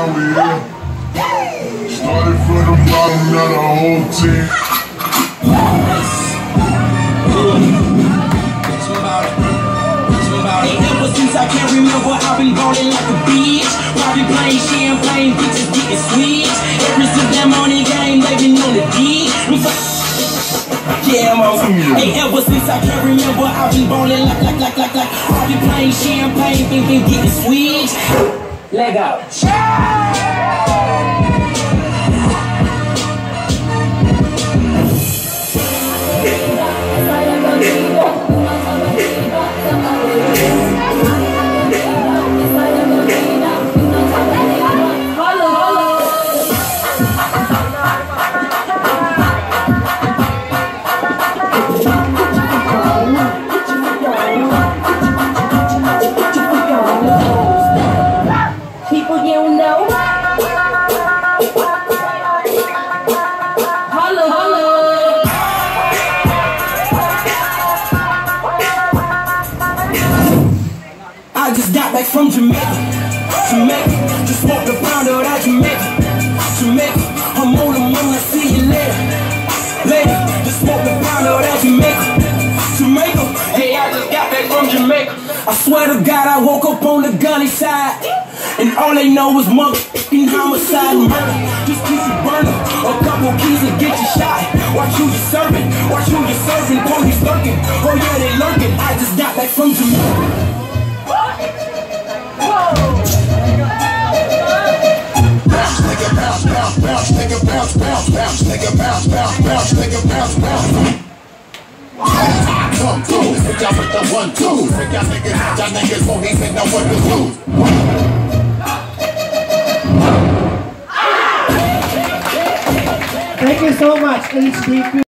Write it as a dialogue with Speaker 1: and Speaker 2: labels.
Speaker 1: now we here. Started from the bottom, now the whole team.
Speaker 2: Ever since I can remember, I've been ballin' like a bitch. Probably playing champagne, bitches getting sweet. Every since that money game, they been on the D. Yeah, I'm on. Hey, ever since I can remember, I've been ballin' like. Probably playing champagne, been getting sweet. Leg out. People you know. Holla, holla. I just got back from Jamaica. Just walked around all that Jamaica. I'm on the moon, I see you later. Just walked around all that Jamaica. Hey, I just got back from Jamaica. I swear to God, I woke up on the gunny side, and all they know is motherfucking homicide and murder. Just keep it burning, a couple keys to get you shot. Watch who you serving, police lurking. Oh yeah, they lurking. I just got back from Jamaica.
Speaker 1: Bounce, nigga, bounce, bounce, bounce, nigga, bounce, bounce, bounce, nigga, bounce, bounce, bounce, nigga, bounce, bounce. Come through, hit y'all with the 1-2. Hit y'all niggas won't even know what to do.
Speaker 3: Thank you so much, HDP.